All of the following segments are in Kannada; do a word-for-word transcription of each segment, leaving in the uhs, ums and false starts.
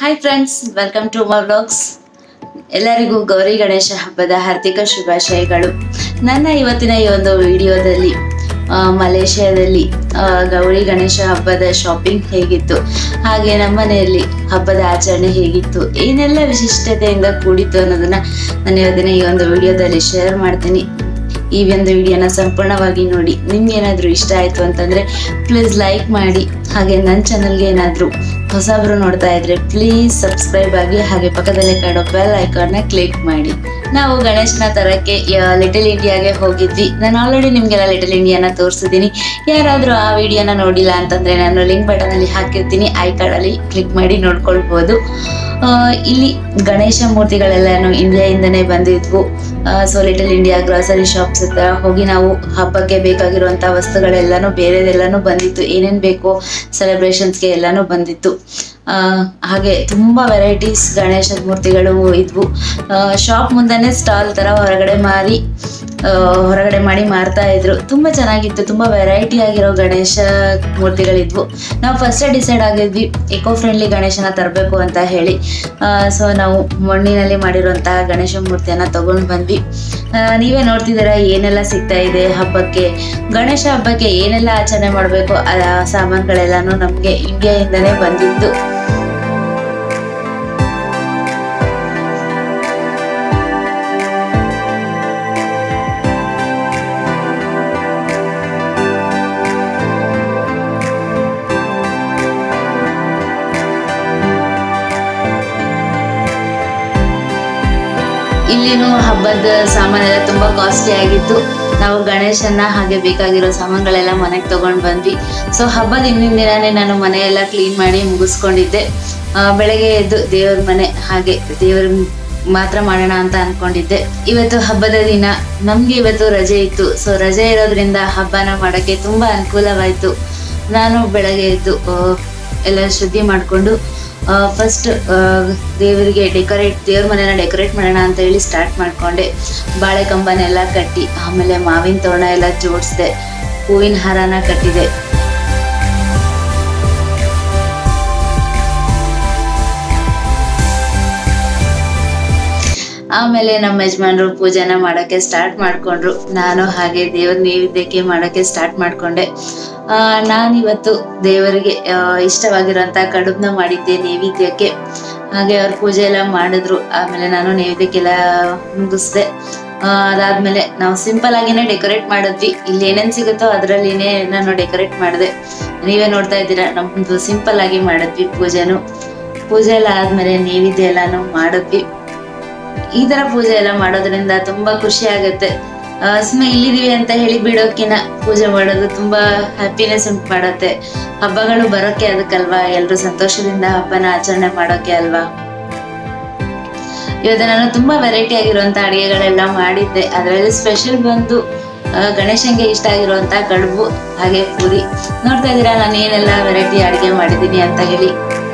Hi friends, welcome to Uma Vlogs. ಎಲ್ಲರಿಗೂ ಗೌರಿ ಗಣೇಶ ಹಬ್ಬದ ಹಾರ್ದಿಕ ಶುಭಾಶಯಗಳು. ನನ್ನ ಇವತ್ತಿನ ಈ ಒಂದು ವಿಡಿಯೋದಲ್ಲಿ ಮಲೇಷ್ಯಾದಲ್ಲಿ ಗೌರಿ ಗಣೇಶ ಹಬ್ಬದ ಶಾಪಿಂಗ್ ಹೇಗಿತ್ತು, ಹಾಗೆ ನಮ್ಮ ಮನೆಯಲ್ಲಿ ಹಬ್ಬದ ಆಚರಣೆ ಹೇಗಿತ್ತು, ಏನೆಲ್ಲ ವಿಶಿಷ್ಟತೆಯಿಂದ ಕೂಡಿತ್ತು ಅನ್ನೋದನ್ನ ನಾನು ಇವತ್ತಿನ ಈ ಒಂದು ವಿಡಿಯೋದಲ್ಲಿ ಶೇರ್ ಮಾಡ್ತೀನಿ. ಈ ಒಂದು ವಿಡಿಯೋನ ಸಂಪೂರ್ಣವಾಗಿ ನೋಡಿ. ನಿಮ್ಗೆ ಏನಾದರೂ ಇಷ್ಟ ಆಯ್ತು ಅಂತಂದ್ರೆ ಪ್ಲೀಸ್ ಲೈಕ್ ಮಾಡಿ, ಹಾಗೆ ನನ್ನ ಚಾನಲ್ಗೆ ಏನಾದರೂ ಹೊಸಬ್ರು ನೋಡ್ತಾ ಇದ್ರೆ ಪ್ಲೀಸ್ ಸಬ್ಸ್ಕ್ರೈಬ್ ಆಗಿ, ಹಾಗೆ ಪಕ್ಕದಲ್ಲೇ ಕಾಣೋ ಬೆಲ್ ಐಕಾನ್ನ ಕ್ಲಿಕ್ ಮಾಡಿ. ನಾವು ಗಣೇಶನ ತರಕ್ಕೆ ಲಿಟಲ್ ಇಂಡಿಯಾಗೆ ಹೋಗಿದ್ವಿ. ನಾನು ಆಲ್ರೆಡಿ ನಿಮ್ಗೆಲ್ಲ ಲಿಟಲ್ ಇಂಡಿಯಾನ ತೋರಿಸಿದ್ದೀನಿ. ಯಾರಾದರೂ ಆ ವಿಡಿಯೋನ ನೋಡಿಲ್ಲ ಅಂತಂದ್ರೆ ನಾನು ಲಿಂಕ್ ಬಟನ್ ಅಲ್ಲಿ ಹಾಕಿರ್ತೀನಿ, ಐ ಕಾರ್ಡ್ ಅಲ್ಲಿ ಕ್ಲಿಕ್ ಮಾಡಿ ನೋಡ್ಕೊಳ್ಬಹುದು. ಇಲ್ಲಿ ಗಣೇಶ ಮೂರ್ತಿಗಳೆಲ್ಲಾನು ಇಂಡಿಯಾಯಿಂದನೇ ಬಂದಿದ್ವು. So little India grocery shops ಹತ್ರ ಹೋಗಿ ನಾವು ಹಬ್ಬಕ್ಕೆ ಬೇಕಾಗಿರುವಂತಹ ವಸ್ತುಗಳೆಲ್ಲಾನು ಬೇರೆದೆಲ್ಲಾನು ಬಂದಿತ್ತು. ಏನೇನ್ ಬೇಕೋ ಸೆಲೆಬ್ರೇಷನ್ಸ್ಗೆ ಎಲ್ಲಾನು ಬಂದಿತ್ತು. ಹಾಗೆ ತುಂಬಾ ವೆರೈಟೀಸ್ ಗಣೇಶ ಮೂರ್ತಿಗಳು ಇದ್ವು. ಶಾಪ್ ಮುಂದೆನೆ ಸ್ಟಾಲ್ ತರ ಹೊರಗಡೆ ಮಾರಿ ಹೊರಗಡೆ ಮಾಡಿ ಮಾರ್ತಾ ಇದ್ರು. ತುಂಬಾ ಚೆನ್ನಾಗಿತ್ತು. ತುಂಬಾ ವೆರೈಟಿ ಆಗಿರೋ ಗಣೇಶ ಮೂರ್ತಿಗಳಿದ್ವು. ನಾವು ಫಸ್ಟೇ ಡಿಸೈಡ್ ಆಗಿದ್ವಿ ಎಕೋ ಫ್ರೆಂಡ್ಲಿ ಗಣೇಶನ ತರಬೇಕು ಅಂತ ಹೇಳಿ. ಸೊ ನಾವು ಮಣ್ಣಿನಲ್ಲಿ ಮಾಡಿರುವಂತಹ ಗಣೇಶ ಮೂರ್ತಿಯನ್ನ ತಗೊಂಡು ಬಂದ್ವಿ. ನೀವೇ ನೋಡ್ತಿದ್ದೀರಾ ಏನೆಲ್ಲ ಸಿಗ್ತಾ ಇದೆ ಹಬ್ಬಕ್ಕೆ. ಗಣೇಶ ಹಬ್ಬಕ್ಕೆ ಏನೆಲ್ಲ ಆಚರಣೆ ಮಾಡಬೇಕು ಆ ಸಾಮಾನುಗಳೆಲ್ಲಾನು ನಮ್ಗೆ ಇಂಡಿಯಾದಿಂದನೇ ಬಂದಿತ್ತು. ಇಲ್ಲಿನೂ ಹಬ್ಬದ ಸಾಮಾನೆಲ್ಲ ತುಂಬಾ ಕಾಸ್ಟ್ಲಿ ಆಗಿತ್ತು. ನಾವು ಗಣೇಶನ ಹಾಗೆ ಬೇಕಾಗಿರೋ ಸಾಮಾನುಗಳೆಲ್ಲ ಮನೆಗೆ ತಗೊಂಡ್ ಬಂದ್ವಿ. ಸೊ ಹಬ್ಬದ ಹಿಂದಿನ ದಿನಾನೇ ನಾನು ಮನೆಯೆಲ್ಲ ಕ್ಲೀನ್ ಮಾಡಿ ಮುಗಿಸ್ಕೊಂಡಿದ್ದೆ. ಬೆಳಗ್ಗೆ ಎದ್ದು ದೇವ್ರ ಮನೆ ಹಾಗೆ ದೇವ್ರ ಮಾತ್ರ ಮಾಡೋಣ ಅಂತ ಅನ್ಕೊಂಡಿದ್ದೆ. ಇವತ್ತು ಹಬ್ಬದ ದಿನ, ನಮ್ಗೆ ಇವತ್ತು ರಜೆ ಇತ್ತು. ಸೊ ರಜೆ ಇರೋದ್ರಿಂದ ಹಬ್ಬನ ಮಾಡಕ್ಕೆ ತುಂಬಾ ಅನುಕೂಲವಾಯ್ತು. ನಾನು ಬೆಳಗ್ಗೆ ಎದ್ದು ಎಲ್ಲ ಶುದ್ಧಿ ಮಾಡ್ಕೊಂಡು ಫಸ್ಟ್ ದೇವರಿಗೆ ಡೆಕೋರೇಟ್ ದೇವ್ರ ಮನೆನ ಡೆಕೋರೇಟ್ ಮಾಡೋಣ ಅಂತ ಹೇಳಿ ಸ್ಟಾರ್ಟ್ ಮಾಡ್ಕೊಂಡೆ. ಬಾಳೆ ಕಂಬನೆಲ್ಲ ಕಟ್ಟಿ, ಆಮೇಲೆ ಮಾವಿನ ತೋರಣ ಎಲ್ಲ ಜೋಡಿಸಿದೆ, ಹೂವಿನ ಹಾರನ ಕಟ್ಟಿದೆ. ಆಮೇಲೆ ನಮ್ಮ ಯಜಮಾನ್ರು ಪೂಜೆನ ಮಾಡಕ್ಕೆ ಸ್ಟಾರ್ಟ್ ಮಾಡ್ಕೊಂಡ್ರು. ನಾನು ಹಾಗೆ ದೇವ್ರ ನೈವೇದ್ಯಕ್ಕೆ ಮಾಡಕ್ಕೆ ಸ್ಟಾರ್ಟ್ ಮಾಡ್ಕೊಂಡೆ. ಆ ನಾನಿವತ್ತು ದೇವರಿಗೆ ಇಷ್ಟವಾಗಿರೋಂಥ ಕಡುಬನ್ನ ಮಾಡಿದ್ದೆ ನೈವೇದ್ಯಕ್ಕೆ. ಹಾಗೆ ಅವ್ರ ಪೂಜೆ ಎಲ್ಲ ಮಾಡಿದ್ರು. ಆಮೇಲೆ ನಾನು ನೈವೇದ್ಯಕ್ಕೆಲ್ಲ ಮುಗಿಸ್ದೆ. ಅದಾದ್ಮೇಲೆ ನಾವು ಸಿಂಪಲ್ ಆಗಿನೇ ಡೆಕೋರೇಟ್ ಮಾಡಿದ್ವಿ. ಇಲ್ಲಿ ಏನೇನ್ ಸಿಗುತ್ತೋ ಅದ್ರಲ್ಲಿನೇ ನಾನು ಡೆಕೋರೇಟ್ ಮಾಡಿದೆ. ನೀವೇ ನೋಡ್ತಾ ಇದ್ದೀರಾ, ನಮ್ದು ಸಿಂಪಲ್ ಆಗಿ ಮಾಡಿದ್ವಿ ಪೂಜೆನು. ಪೂಜೆ ಎಲ್ಲ ಆದ್ಮೇಲೆ ನೈವೇದ್ಯ ಎಲ್ಲಾನು ಮಾಡಿದ್ವಿ. ಈ ತರ ಪೂಜೆ ಎಲ್ಲ ಮಾಡೋದ್ರಿಂದ ತುಂಬಾ ಖುಷಿ ಆಗುತ್ತೆ. ಸುಮ್ಮನೆ ಇಲ್ಲಿದೀವಿ ಅಂತ ಹೇಳಿ ಬಿಡೋಕಿನ ಪೂಜೆ ಮಾಡೋದು ತುಂಬಾ ಹ್ಯಾಪಿನೆಸ್ ಉಂಟು ಮಾಡುತ್ತೆ. ಹಬ್ಬಗಳು ಬರೋಕೆ ಅದಕ್ಕಲ್ವಾ, ಎಲ್ರು ಸಂತೋಷದಿಂದ ಹಬ್ಬನ ಆಚರಣೆ ಮಾಡೋಕೆ ಅಲ್ವಾ. ಇವತ್ತು ನಾನು ತುಂಬಾ ವೆರೈಟಿ ಆಗಿರುವಂತ ಅಡಿಗೆಗಳೆಲ್ಲ ಮಾಡಿದ್ದೆ. ಅದರಲ್ಲಿ ಸ್ಪೆಷಲ್ ಬಂದು ಗಣೇಶನ್ಗೆ ಇಷ್ಟ ಆಗಿರುವಂತ ಕಡುಬು ಹಾಗೆ ಪೂರಿ. ನೋಡ್ತಾ ಇದ್ದೀರಾ ನಾನು ಏನೆಲ್ಲ ವೆರೈಟಿ ಅಡಿಗೆ ಮಾಡಿದ್ದೀನಿ ಅಂತ ಹೇಳಿ.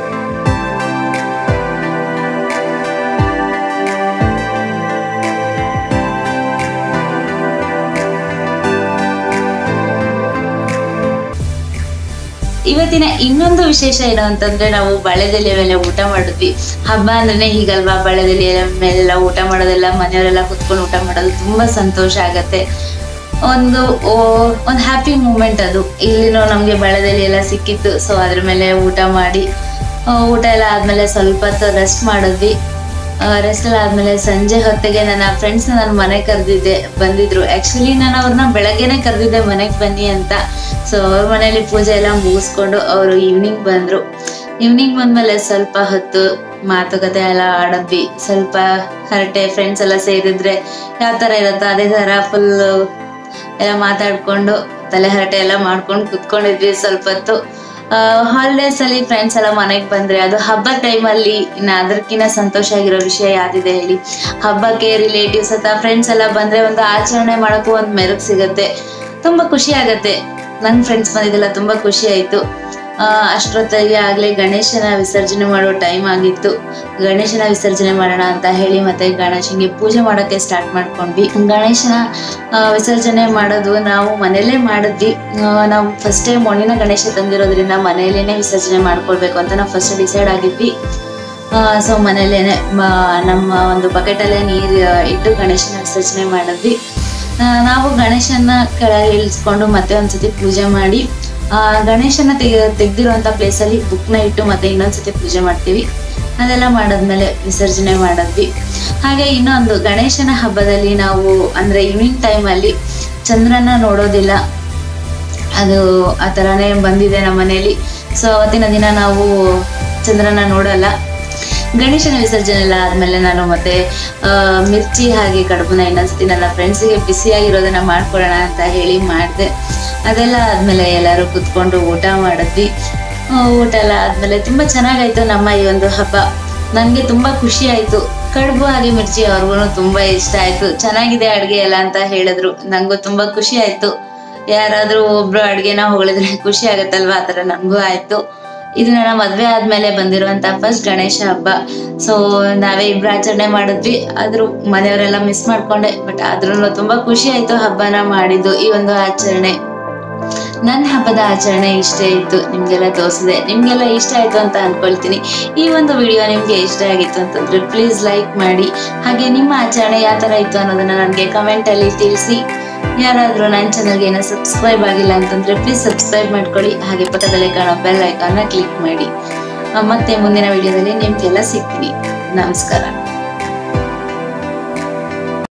ಇವತ್ತಿನ ಇನ್ನೊಂದು ವಿಶೇಷ ಏನು ಅಂತಂದ್ರೆ, ನಾವು ಬಾಳೆದೆಲೆ ಮೇಲೆ ಊಟ ಮಾಡಿದ್ವಿ. ಹಬ್ಬ ಅಂದ್ರೆ ಹೀಗಲ್ವಾ, ಬಾಳೆದೆಲೆ ಮೇಲೆಲ್ಲ ಊಟ ಮಾಡೋದೆಲ್ಲ, ಮನೆಯವರೆಲ್ಲ ಕುತ್ಕೊಂಡು ಊಟ ಮಾಡೋದು ತುಂಬಾ ಸಂತೋಷ ಆಗತ್ತೆ. ಒಂದು ಒಂದು ಹ್ಯಾಪಿ ಮೂಮೆಂಟ್ ಅದು. ಇಲ್ಲಿನೂ ನಮ್ಗೆ ಬಾಳೆದೆಲೆ ಎಲ್ಲ ಸಿಕ್ಕಿತ್ತು. ಸೊ ಅದ್ರ ಮೇಲೆ ಊಟ ಮಾಡಿ, ಊಟ ಎಲ್ಲ ಆದ್ಮೇಲೆ ಸ್ವಲ್ಪ ಹೊತ್ತು ರೆಸ್ಟ್ ಮಾಡಿದ್ವಿ. ರೆಸ್ಟ್ ಎಲ್ಲ ಆದ್ಮೇಲೆ ಸಂಜೆ ಹೊತ್ತಿಗೆ ನನ್ನ ಫ್ರೆಂಡ್ಸ್ ನಾನು ಮನೆಗೆ ಕರೆದಿದ್ದೆ, ಬಂದಿದ್ರು. ಆಕ್ಚುಲಿ ನಾನು ಅವ್ರನ್ನ ಬೆಳಗ್ಗೆನೆ ಕರೆದಿದ್ದೆ ಮನೆಗೆ ಬನ್ನಿ ಅಂತ. ಸೊ ಅವ್ರ ಮನೇಲಿ ಪೂಜೆ ಎಲ್ಲ ಮುಗಿಸ್ಕೊಂಡು ಅವರು ಈವ್ನಿಂಗ್ ಬಂದ್ರು. ಈವ್ನಿಂಗ್ ಬಂದ್ಮೇಲೆ ಸ್ವಲ್ಪ ಹೊತ್ತು ಮಾತುಕತೆ ಎಲ್ಲ ಆಡಿದ್ವಿ. ಸ್ವಲ್ಪ ಹರಟೆ, ಫ್ರೆಂಡ್ಸ್ ಎಲ್ಲ ಸೇರಿದ್ರೆ ಯಾವ ತರ ಇರುತ್ತೋ ಅದೇ ತರ ಫುಲ್ ಎಲ್ಲ ಮಾತಾಡ್ಕೊಂಡು ತಲೆ ಹರಟೆ ಎಲ್ಲ ಮಾಡ್ಕೊಂಡು ಕುತ್ಕೊಂಡಿದ್ವಿ ಸ್ವಲ್ಪ ಹೊತ್ತು. ಹಾಲಿಡೇಸ್ ಅಲ್ಲಿ ಫ್ರೆಂಡ್ಸ್ ಎಲ್ಲ ಮನೆಗೆ ಬಂದ್ರೆ, ಅದು ಹಬ್ಬದ ಟೈಮಲ್ಲಿ ಇನ್ನು ಅದಕ್ಕಿಂತ ಸಂತೋಷ ಆಗಿರೋ ವಿಷಯ ಯಾವ್ದಿದೆ ಹೇಳಿ. ಹಬ್ಬಕ್ಕೆ ರಿಲೇಟಿವ್ಸ್ ಅಥವಾ ಫ್ರೆಂಡ್ಸ್ ಎಲ್ಲ ಬಂದ್ರೆ ಒಂದು ಆಚರಣೆ ಮಾಡೋಕ್ಕೂ ಒಂದು ಮೆರುಗು ಸಿಗತ್ತೆ, ತುಂಬಾ ಖುಷಿ ಆಗತ್ತೆ. ನನ್ನ ಫ್ರೆಂಡ್ಸ್ ಬಂದಿದ್ದೆಲ್ಲ ತುಂಬಾ ಖುಷಿ ಆಯ್ತು. ಅಷ್ಟೊತ್ತಿಗೆ ಆಗ್ಲೇ ಗಣೇಶನ ವಿಸರ್ಜನೆ ಮಾಡೋ ಟೈಮ್ ಆಗಿತ್ತು. ಗಣೇಶನ ವಿಸರ್ಜನೆ ಮಾಡೋಣ ಅಂತ ಹೇಳಿ ಮತ್ತೆ ಗಣೇಶನಿಗೆ ಪೂಜೆ ಮಾಡೋಕ್ಕೆ ಸ್ಟಾರ್ಟ್ ಮಾಡ್ಕೊಂಡ್ವಿ. ಗಣೇಶನ ವಿಸರ್ಜನೆ ಮಾಡೋದು ನಾವು ಮನೆಯಲ್ಲೇ ಮಾಡಿದ್ವಿ. ನಾವು ಫಸ್ಟ್ ಟೈಮ್ ಮಣ್ಣಿನ ಗಣೇಶ ತಂದಿರೋದ್ರಿಂದ ಮನೆಯಲ್ಲೇನೆ ವಿಸರ್ಜನೆ ಮಾಡ್ಕೊಳ್ಬೇಕು ಅಂತ ನಾವು ಫಸ್ಟ್ ಡಿಸೈಡ್ ಆಗಿದ್ವಿ. ಸೊ ಮನೇಲೇನೆ ನಮ್ಮ ಒಂದು ಬಕೆಟಲ್ಲೇ ನೀರು ಇಟ್ಟು ಗಣೇಶನ ವಿಸರ್ಜನೆ ಮಾಡಿದ್ವಿ. ನಾವು ಗಣೇಶನ ಕೆಳಗೆ ಇಳಿಸ್ಕೊಂಡು ಮತ್ತೆ ಒಂದ್ಸತಿ ಪೂಜೆ ಮಾಡಿ ಗಣೇಶನ ತೆಗೆ ತೆಗ್ದಿರುವಂಥ ಪ್ಲೇಸಲ್ಲಿ ಬುಕ್ನ ಇಟ್ಟು ಮತ್ತೆ ಇನ್ನೊಂದ್ಸತಿ ಪೂಜೆ ಮಾಡ್ತೀವಿ. ಅದೆಲ್ಲ ಮಾಡಾದ್ಮೇಲೆ ವಿಸರ್ಜನೆ ಮಾಡಿದ್ವಿ. ಹಾಗೆ ಇನ್ನೊಂದು ಗಣೇಶನ ಹಬ್ಬದಲ್ಲಿ ನಾವು ಅಂದರೆ ಈವ್ನಿಂಗ್ ಟೈಮಲ್ಲಿ ಚಂದ್ರನ ನೋಡೋದಿಲ್ಲ, ಅದು ಆ ಥರನೇ ಬಂದಿದೆ ನಮ್ಮ ಮನೆಯಲ್ಲಿ. ಸೊ ಅವತ್ತಿನ ದಿನ ನಾವು ಚಂದ್ರನ ನೋಡಲ್ಲ. ಗಣೇಶನ ವಿಸರ್ಜನೆ ಎಲ್ಲ ಆದಮೇಲೆ ನಾನು ಮತ್ತೆ ಮಿರ್ಚಿ ಹಾಗೆ ಕಡುಬುನ ಇನ್ನೊಂದ್ಸತಿ ನನ್ನ ಫ್ರೆಂಡ್ಸಿಗೆ ಬಿಸಿಯಾಗಿರೋದನ್ನ ಮಾಡ್ಕೊಳ್ಳೋಣ ಅಂತ ಹೇಳಿ ಮಾಡಿದೆ. ಅದೆಲ್ಲ ಆದಮೇಲೆ ಎಲ್ಲರೂ ಕುತ್ಕೊಂಡು ಊಟ ಮಾಡಿದ್ವಿ. ಊಟ ಎಲ್ಲ ಆದಮೇಲೆ ತುಂಬ ಚೆನ್ನಾಗಾಯಿತು ನಮ್ಮ ಈ ಒಂದು ಹಬ್ಬ. ನನಗೆ ತುಂಬ ಖುಷಿ ಆಯಿತು. ಕಡುಬು ಹಾಗೆ ಮಿರ್ಚಿ ಅವ್ರಿಗೂ ತುಂಬ ಇಷ್ಟ ಆಯಿತು. ಚೆನ್ನಾಗಿದೆ ಅಡುಗೆ ಎಲ್ಲ ಅಂತ ಹೇಳಿದ್ರು. ನನಗೂ ತುಂಬ ಖುಷಿ ಆಯಿತು. ಯಾರಾದರೂ ಒಬ್ಬರು ಅಡುಗೆನ ಹೊಗಳಿದ್ರೆ ಖುಷಿ ಆಗುತ್ತಲ್ವ, ಆ ಥರ ನನಗೂ ಆಯಿತು. ಇದು ನನ್ನ ಮದುವೆ ಆದಮೇಲೆ ಬಂದಿರುವಂಥ ಫಸ್ಟ್ ಗಣೇಶ ಹಬ್ಬ. ಸೊ ನಾವೇ ಇಬ್ಬರು ಆಚರಣೆ ಮಾಡಿದ್ವಿ. ಆದರೂ ಮನೆಯವರೆಲ್ಲ ಮಿಸ್ ಮಾಡಿಕೊಂಡೆ, ಬಟ್ ಆದ್ರೂ ತುಂಬ ಖುಷಿ ಆಯಿತು ಹಬ್ಬನ ಮಾಡಿದ್ದು. ಈ ಒಂದು ಆಚರಣೆ ನನ್ನ ಹಬ್ಬದ ಆಚರಣೆ ಇಷ್ಟೇ ಇತ್ತು, ನಿಮಗೆಲ್ಲ ತೋರಿಸಿದೆ. ನಿಮಗೆಲ್ಲ ಇಷ್ಟ ಆಯಿತು ಅಂತ ಅಂದ್ಕೊಳ್ತೀನಿ. ಈ ಒಂದು ವಿಡಿಯೋ ನಿಮಗೆ ಇಷ್ಟ ಆಗಿತ್ತು ಅಂತಂದರೆ ಪ್ಲೀಸ್ ಲೈಕ್ ಮಾಡಿ. ಹಾಗೆ ನಿಮ್ಮ ಆಚರಣೆ ಯಾವ ಥರ ಇತ್ತು ಅನ್ನೋದನ್ನು ನನಗೆ ಕಮೆಂಟಲ್ಲಿ ತಿಳಿಸಿ. ಯಾರಾದರೂ ನನ್ನ ಚಾನಲ್ಗೆ ಏನೋ ಸಬ್ಸ್ಕ್ರೈಬ್ ಆಗಿಲ್ಲ ಅಂತಂದರೆ ಪ್ಲೀಸ್ ಸಬ್ಸ್ಕ್ರೈಬ್ ಮಾಡ್ಕೊಳ್ಳಿ. ಹಾಗೆ ಪಕ್ಕದಲ್ಲೇ ಕಾಣೋ ಬೆಲ್ ಐಕಾನ್ನ ಕ್ಲಿಕ್ ಮಾಡಿ. ಮತ್ತೆ ಮುಂದಿನ ವಿಡಿಯೋದಲ್ಲಿ ನಿಮಗೆಲ್ಲ ಸಿಗ್ತೀನಿ. ನಮಸ್ಕಾರ.